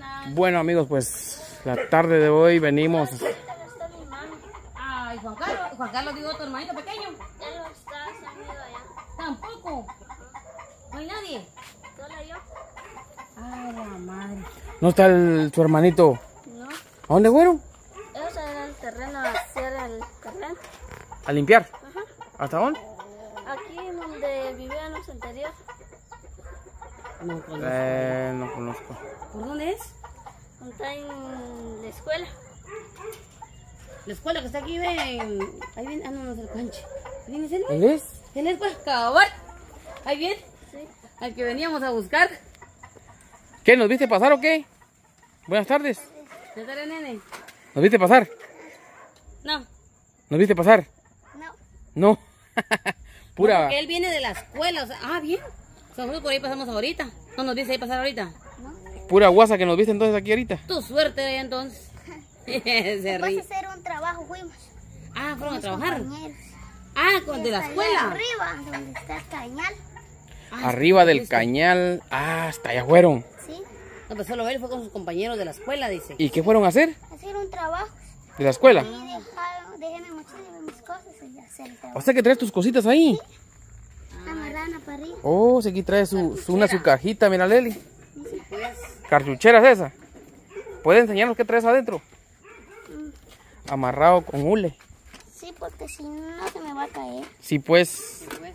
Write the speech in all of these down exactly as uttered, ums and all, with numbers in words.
Bueno amigos, pues la tarde de hoy venimos. Ay, Juan Carlos, Juan Carlos digo tu hermanito pequeño. Él no está, se han ido allá. Tampoco. No hay nadie. Solo yo. Ay, la madre. ¿No está el, su hermanito? No. ¿A dónde fueron? Ellos era el terreno, a hacer el terreno. ¿A limpiar? Ajá. ¿Hasta dónde? Aquí donde vivían los anteriores. No conozco. Eh, no conozco. ¿Por dónde es? Está en la escuela. La escuela que está aquí, ven. Ahí viene. Ah, no, no es el canche. ¿Ahí viene ese? ¿Él es? Él es pues cabal. Ahí viene. Sí. Al que veníamos a buscar. ¿Qué? ¿Nos viste pasar o qué? Buenas tardes. ¿Qué tal, nene? ¿Nos viste pasar? No. ¿Nos viste pasar? No. No. Pura. No, porque él viene de la escuela. O sea, ah, bien. Nosotros por ahí pasamos ahorita. No nos dice ahí pasar ahorita. Pura guasa que nos viste entonces aquí ahorita. Tu suerte entonces. Se Después de ríe. hacer un trabajo fuimos. Ah, fueron a Mis trabajar. compañeros. Ah, con Y de la hasta allá escuela. arriba, donde está el cañal. Ah, Arriba del ¿viste? cañal. Ah, hasta allá fueron. Sí. No, pues solo él fue con sus compañeros de la escuela, dice. ¿Y qué fueron a hacer? Hacer un trabajo. ¿De la escuela? Y dejaron, dejé mi mochila y mis cosas y hacer el trabajo. O sea que traes tus cositas ahí. Amarrar una parrilla. Oh, sí, aquí trae su, su- una su cajita, mira Leli. Sí, pues. Cartucheras esa. ¿Puede enseñarnos qué traes adentro? Amarrado con hule. Sí, porque si no se me va a caer. Sí, pues. Sí, pues.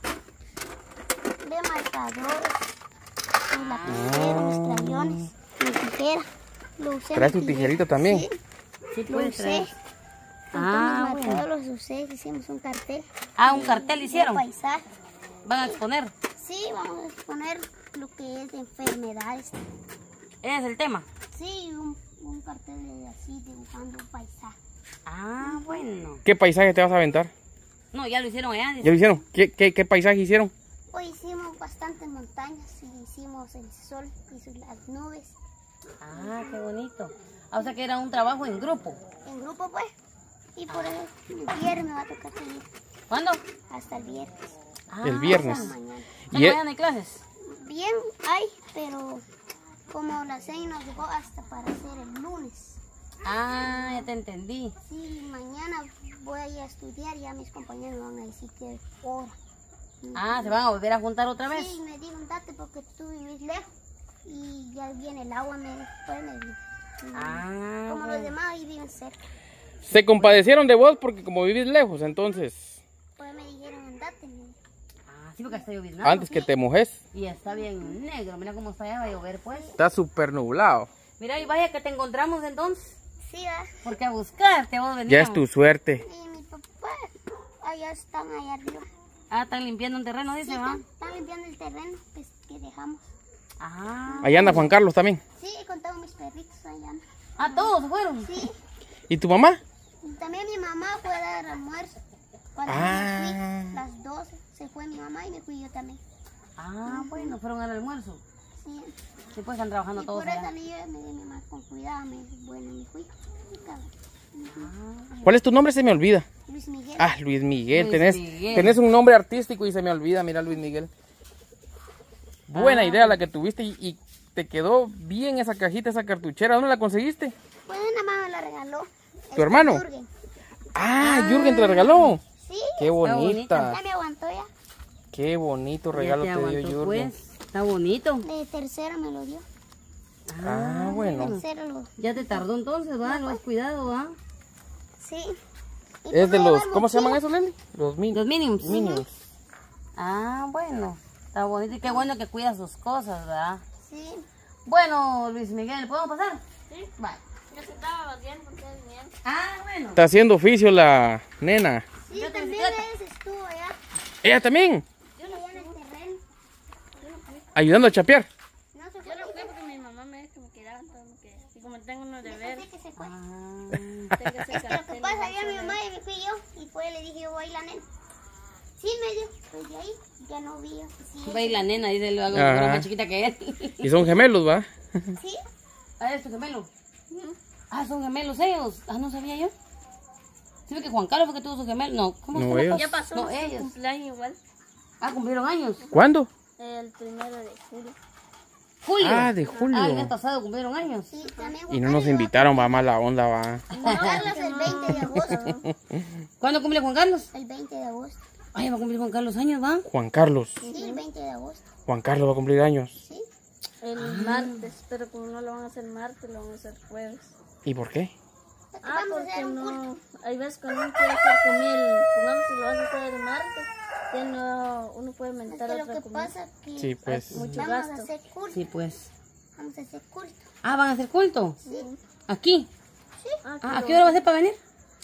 De marcadores, mis lapiceros, mis crayones, mi tijera. Lo usé. ¿Traes mi tu tijera. tijerito también? Sí, Sí, lo puedes usé. traer. Con Ah, todos mis bueno. marcadores los usé, hicimos un cartel. Ah, un cartel de hicieron. paisaje. Van a exponer. Sí, vamos a exponer lo que es de enfermedades. Ese es el tema. Sí, un, un cartel de así dibujando un paisaje. Ah, bueno. ¿Qué paisaje te vas a aventar? No, ya lo hicieron allá. dice. ¿Ya lo hicieron? ¿Qué, qué, qué paisaje hicieron? Hoy hicimos bastantes montañas y hicimos el sol y sus- las nubes Ah, qué bonito. Ah, o sea que era un trabajo en grupo. en grupo pues. Y por eso el viernes me va a tocar seguir ¿Cuándo? hasta el viernes. Ah, El viernes. Hasta mañana. ¿Ya Y e- mañana hay clases? Bien hay, pero como la señora nos dejó hasta para hacer el lunes. Ah, ya te entendí. Sí, mañana voy a ir a estudiar y ya mis compañeros me van a decir que hora. Ah, ¿se van a volver a juntar otra vez? Sí, me dijo, date porque tú vivís lejos y ya viene el agua, me después me dijo. Ah, Como bueno. los demás ahí viven cerca. Se compadecieron de vos porque como vivís lejos, entonces, Pues me dijeron, andate. me dijo. Ah, sí, porque está lloviendo. antes que te mojes, Y está bien negro. Mira cómo está allá, va a llover pues. está súper nublado. Mira, y vaya que te encontramos entonces. Sí, ¿verdad? Porque a buscarte, a vos veníamos. Ya es tu suerte. Y mi papá, allá están allá arriba. Ah, están limpiando un terreno, Sí, dice, ¿va? están, están limpiando el terreno que, que dejamos. Ah. Allá anda Juan Carlos también. Sí, he contado mis perritos allá. Ah, todos se fueron. Sí, ¿Y tu mamá? y también mi mamá fue a dar almuerzo. Cuando Ah. me fui, las doce, se fue mi mamá y me fui yo también. Ah, bueno, fueron al almuerzo. Sí. Sí, pues están trabajando Y todos por eso allá. salí yo y me di mi mamá con cuidado, me dijo, bueno, me fui. Y cabrón. ¿Cuál es tu nombre? Se me olvida. Luis Miguel. Ah, Luis Miguel. Luis tenés, Miguel. tenés un nombre artístico y se me olvida, mira Luis Miguel. Buena Ah. idea la que tuviste y, y te quedó bien esa cajita, esa cartuchera. ¿Dónde la conseguiste? Pues nada más me la regaló. ¿Tu hermano? Jürgen. Ah, Jürgen te la regaló. Sí, Qué bonita. ya me aguantó ya. Qué bonito Ya regalo te te dio aguantó, Jürgen. pues. Está bonito. De tercero me lo dio. Ah, bueno. Tercero lo... Ya te tardó entonces, va, lo has cuidado, va. Sí. Y Es de pude los, llevar ¿cómo se llaman mochila. esos, Lenny? Los min- Los mínimos. minions. Ah, bueno. Está bonito y qué bueno que cuida sus cosas, ¿verdad? Sí. Bueno, Luis Miguel, ¿podemos pasar? Sí. Vale. Yo se estaba batiendo porque es bien. Ah, bueno. Está haciendo oficio la nena. Sí, Yo te también bicicleta. ese estuvo allá. Ella también, Yo lo allá en el terreno. ayudando a chapear. No se Yo fue. no fui porque mi mamá me dijo que me quedara, entonces me quedé. Y como tengo unos deberes, Pensé que se fue. Ah, tengo que hacer Lo que cartel. pasa, había mi mamá y me fui yo. Y pues le dije, yo voy a la nena. Sí, me dio. Pues de ahí ya no vi. Sí, va a ir la nena, dice luego, Ajá. pero más chiquita que él. Y son gemelos, ¿va? sí. Ah, ¿es tu gemelo? Ah, son gemelos ellos. Ah, no sabía yo. ¿Sí ve que Juan Carlos fue que tuvo su gemelo? No, ¿cómo No, cómo ellos. pasó? Ya pasó No, su ellos. cumpleaños igual, Ah, cumplieron años. ¿Cuándo? el primero de julio. Julio. Ah, de julio. Ah, el mes pasado cumplieron años. Sí, también Y Juan no nos Carlos. invitaron, va mala onda, va. Juan Carlos el veinte de agosto. ¿Cuándo cumple Juan Carlos? El veinte de agosto. Ay, va a cumplir Juan Carlos años, ¿va? Juan Carlos. Sí, el veinte de agosto. Juan Carlos va a cumplir años. Sí. El martes, pero como no lo van a hacer martes, lo van a hacer jueves. ¿Y por qué? Ah, Vamos a porque hacer un culto. no. Hay veces cuando uno quiere hacer comida, pongamos si lo vas a hacer el martes, ya no, uno puede Es inventar que lo otra que comida. pasa es que Sí, pues. Mucho vamos a gasto. hacer culto. Sí, pues. Vamos a hacer culto. Ah, ¿van a hacer culto? Sí. ¿Aquí? Ah, Ah, ¿a qué hora va a ser para venir?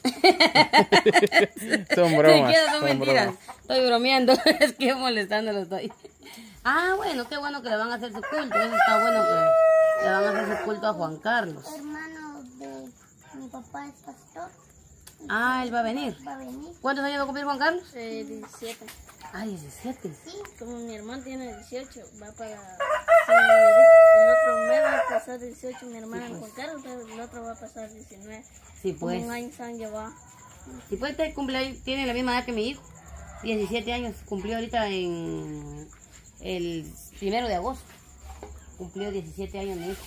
Son Te bromas. quedas, son son mentiras. bromas. Estoy bromeando, es que molestándolo estoy. Ah, bueno, qué bueno que le van a hacer su culto. Eso está bueno que le van a hacer su culto a Juan Carlos. Hermano de mi papá es pastor. Ah, él va a venir. Va a venir. ¿Cuántos años va a cumplir Juan Carlos? Eh, diecisiete. Ah, diecisiete. Sí. Como mi hermano tiene dieciocho, va para. Si el otro mes va a pasar dieciocho, mi hermana Juan Carlos, pero el otro va a pasar diecinueve. Sí, Como pues. un año se han llevado. Si pues este cumple, tiene la misma edad que mi hijo. diecisiete años. Cumplió ahorita en el primero de agosto. Cumplió diecisiete años mi hijo.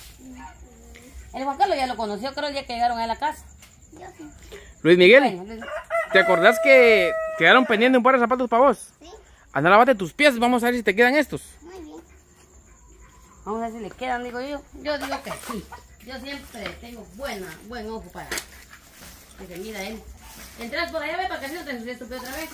El Juan Carlos ya lo conoció, creo, ya que llegaron a la casa. Yo sí. Luis Miguel, Bueno, le- ¿te acordás que quedaron pendientes un par de zapatos para vos? Sí. Anda, lávate tus pies, vamos a ver si te quedan estos. Muy bien. vamos a ver si le quedan, digo yo. Yo digo que sí. Yo siempre tengo buena, buen ojo para que se mira él. Entras por allá, ve, para que así no te ensucies tu pie otra vez.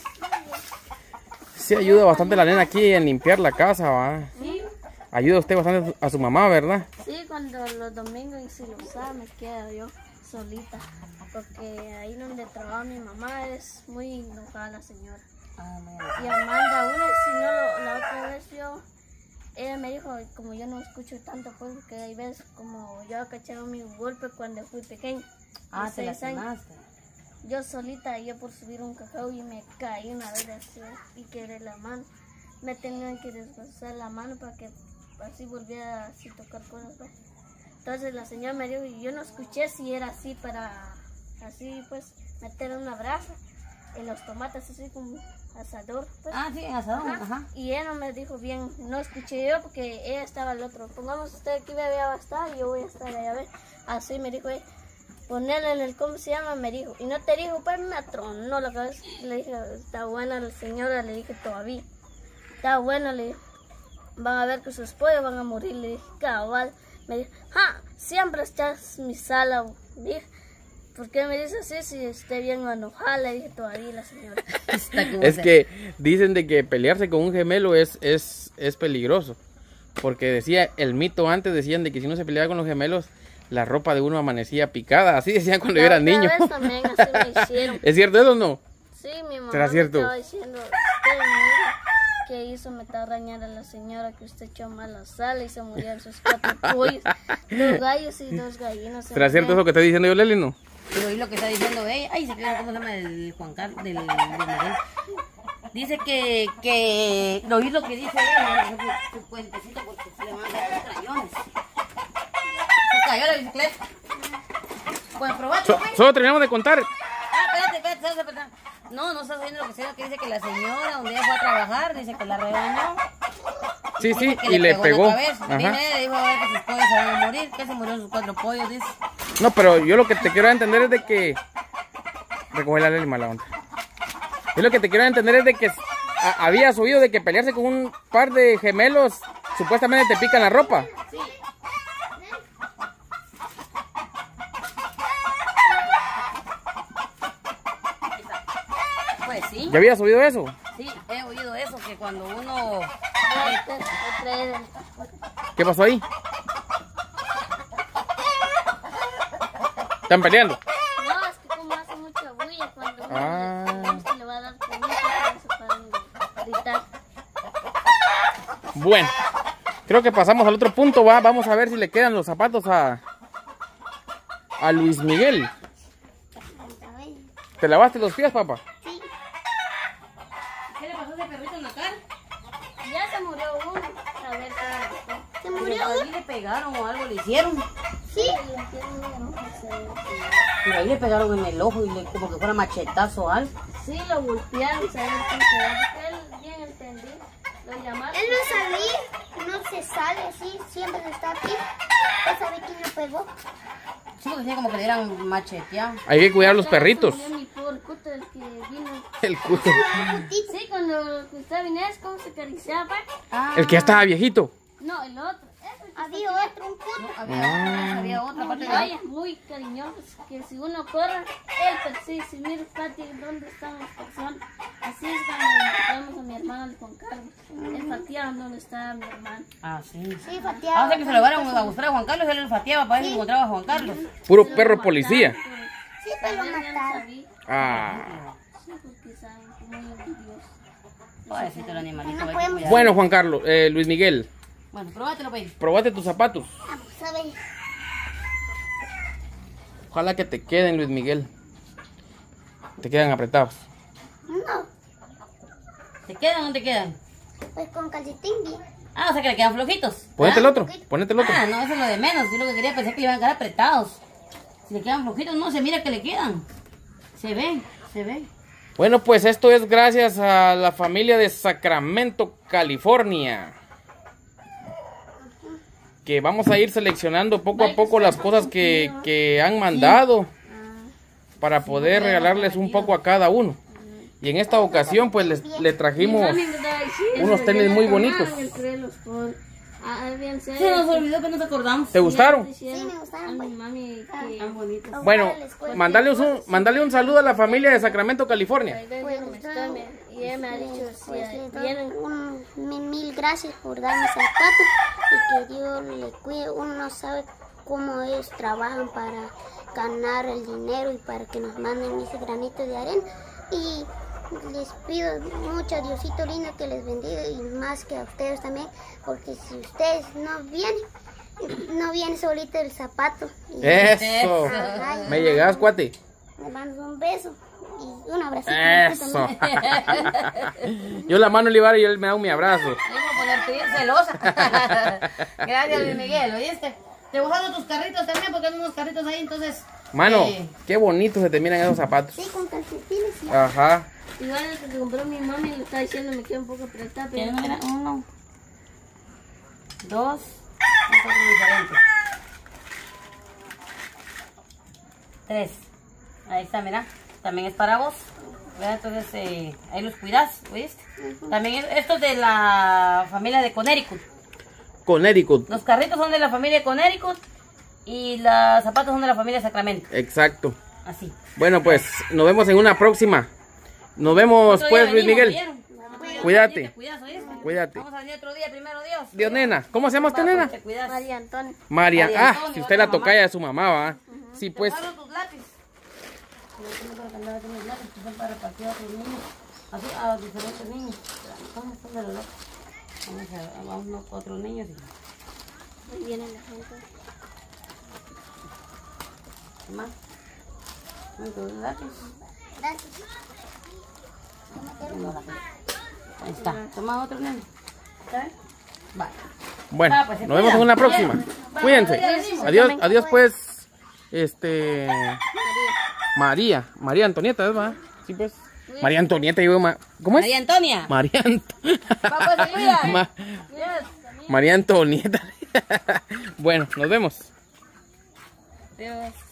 Sí, ayuda bastante la nena aquí en limpiar la casa, va. Sí. Ayuda usted bastante a su mamá, ¿verdad? Sí, cuando los domingos y si lo usaba me quedo yo solita. Porque ahí donde trabaja mi mamá es muy enojada la señora. Ah, bueno. Y Amanda, una, si no, lo- la otra vez yo, ella me dijo, como yo no escucho tanto, pues, porque hay veces como yo cachaba mi golpe cuando fui pequeña. Ah, de te seis años. lastimaste. Yo solita, yo por subir un cacao y me caí una vez así y quebré la mano. Me tenían que desgastar la mano para que así volviera así tocar cosas. pues. Entonces la señora me dijo, y yo no escuché si era así para, así pues, meter una brasa en los tomates, así como asador. Pues. Ah, sí, en asadón, Ajá. ajá. Y ella no me dijo bien, no escuché yo porque ella estaba al otro. Pongamos usted aquí, bebé, va a estar y yo voy a estar allá a ver. Así me dijo ella. Ponerle en el, ¿cómo se llama? Me dijo. Y no te dijo, pues me atronó la cabeza. Le dije, está buena la señora, le dije todavía. Está buena, le dije. Van a ver que sus pollos van a morir, le dije, cabal. Me dijo, ja, siempre estás mi sala. Dije, ¿por qué me dice así si esté bien enojada? Le dije todavía la señora. Está como Es se- que dicen de que pelearse con un gemelo es, es, es peligroso. Porque decía, el mito antes decían de que si uno se peleaba con los gemelos, la ropa de uno amanecía picada. Así decían cuando yo La era otra niño. vez también así me hicieron. ¿Es cierto eso o no? Sí, mi mamá ¿Será me cierto? estaba diciendo, "Usted, mira, que hizo meter a rañar a la señora, que usted echó mal la sal y se murieron sus cuatro pollos, dos gallos y dos gallinas. se ¿Será cierto eso murieron". que estoy diciendo yo, Leli, no? Pero oí lo que está diciendo ella. Ay, se queda, ¿cómo se llama? El Juan Carlos, del, del Miguel. Dice que, que, lo oí lo que dice ella, su, su puentecito porque se le van a dar los crayones. Se cayó la bicicleta. Pues probate, So- pues. solo terminamos de contar. Ah, espérate, espérate, espérate, espérate. No, no estás oyendo lo que sea, que dice que la señora, donde ella fue a trabajar, dice que la regañó. Sí, sí, Dice que y le en pegó. la cabeza. Ajá. Vine, le dijo a ver que sus pollos se van a morir, que se murieron sus cuatro pollos, dice. No, pero yo lo que te quiero entender es de que... Recoge la Leli, mala onda. Yo lo que te quiero entender es de que a- habías oído de que pelearse con un par de gemelos supuestamente te pican la ropa. Sí. Pues sí, ¿Ya habías oído eso? sí, he oído eso, que cuando uno... Otra- otra vez, ¿Qué pasó ahí? ¿Están peleando? no, es que como hace mucha bulla cuando uno Ah. le, se le va a dar comida, se paran de gritar. Bueno, creo que pasamos al otro punto, va. Vamos a ver si le quedan los zapatos a... A Luis Miguel. Vamos a ver. ¿Te lavaste los pies, papá? Sí. ¿Qué le pasó a ese perrito en la cara? Ya se murió uno, a ver qué ¿Se Pero murió? ahí le pegaron o algo le hicieron. Sí. le hicieron una mujer, Pero ahí le pegaron en el ojo y le, como que fuera machetazo o algo. sí, lo golpearon, ¿sabes qué se da? Porque él bien entendí, lo llamaron. Él no sabía, no se sale así, siempre está aquí. ¿Usted sabe quién lo pegó? Sí, porque tiene como que le dieran macheteado. Hay que cuidar a los perritos. Mi pobre cuto, el que vino. El cuto. Sí, cuando usted vino, es como se acariciaba. Ah, El que ya estaba viejito. No, el otro. Ese que Había otro, un cuto. había, otra, había otra parte de Ay, es muy cariñoso, que si uno corre, él persigue. Si mira, Pati, ¿dónde están las personas? Así es cuando encontramos a mi hermano de Juan Carlos. Él pateaba donde estaba mi hermano. Ah, sí. Sí, Ah, pateaba. o sea que se lo llevaron a buscar a Juan Carlos y él lo fateaba para ver si encontraba a Juan Carlos. Puro perro policía. Sí, pero lo mataron. Ah. Sí, porque saben, muy envidiosos. Pobrecito el animalito. No hay que podemos- cuidarlo. Bueno, Juan Carlos, eh, Luis Miguel, Bueno, probátelo, pues. probate tus zapatos. Vamos a ver. Ojalá que te queden, Luis Miguel. Te quedan apretados. No, ¿Te quedan o no te quedan? pues con calcetín bien. Ah, o sea que le quedan flojitos. Ponete el ¿Ah? otro, ponete el otro. Ah, no, eso es lo de menos. Yo lo que quería pensar que le iban a quedar apretados. Si le quedan flojitos, no, se mira que le quedan. Se ven, se ven. Bueno, pues esto es gracias a la familia de Sacramento, California. Que vamos a ir seleccionando poco a poco las cosas que, que han mandado para poder regalarles un poco a cada uno. Y en esta ocasión pues les, le trajimos unos tenis muy bonitos. Se nos olvidó que nos acordamos. ¿Te gustaron? Sí, me gustaron. A mi mami que... Tan bonitos. Bueno, mandale un, mandale un saludo a la familia de Sacramento, California. Pues, y ella me ha dicho, si Pues le doy vienen... un, mil, mil gracias por darme zapatos y que Dios le cuide. Uno no sabe cómo ellos trabajan para ganar el dinero y para que nos manden ese granito de arena. Y les pido mucho a Diosito lindo que les bendiga y más que a ustedes también, porque si ustedes no vienen, no viene solito el zapato. Y Eso. Ay, ¿Me llegas, cuate? me mandas un beso y un abracito. Eso. Yo la mano le iba a dar y él me da un abrazo. Voy a ponerte bien celosa. Gracias, Luis Miguel, ¿oíste? ¿Te gustaron tus carritos también? Porque hay unos carritos ahí, entonces... Mano, eh, qué bonito se te miran esos zapatos. Sí, con calcetines. Sí. Ajá. Igual el que compró mi mami le está diciendo me queda un poco apretada, pero... ¿tienes una? Uno, dos, un cuatro diferente. Tres. Ahí está, mira. También es para vos. ¿Verdad? Entonces, eh, ahí los cuidas, ¿oíste? También es- esto es de la familia de Connecticut. Connecticut. Los carritos son de la familia de Connecticut y los zapatos son de la familia de Sacramento. Exacto. Así. Bueno, pues nos vemos en una próxima. Nos vemos Otro pues, día Luis venimos, Miguel. ¿oyeron? Cuídate. Te cuidas, ¿oíste? Cuídate. Vamos a venir otro día, primero Dios. Dios, nena. ¿Cómo se llama usted, Va, pues, nena? te cuidas. María Antonia. María. María Ah, Antonia, si usted otra la mamá. tocaya de su mamá, ¿va? Sí, pues. Te guardo tus lápices. Yo tengo que andar con mis lápices que son para repartir a otros niños. Así, a diferentes niños. ¿Dónde están de los lápices? Vamos a, vamos a otros niños. y- Ahí viene la gente. Más. Tus lápices. Gracias. Tengo lápiz. Ahí está. Toma otro nene. ¿Está bien? Vale. Bueno, Ah, pues se nos vemos en cuidan. una próxima. Bye. Cuídense. Bye. Adiós, adiós pues. Este. María. María Antonieta, ¿va? Sí, pues. María Antonieta, yo. Ma... ¿Cómo es? María Antonia. María Antonieta. Papá, se cuida. Ma- María Antonieta. Bueno, nos vemos. Adiós.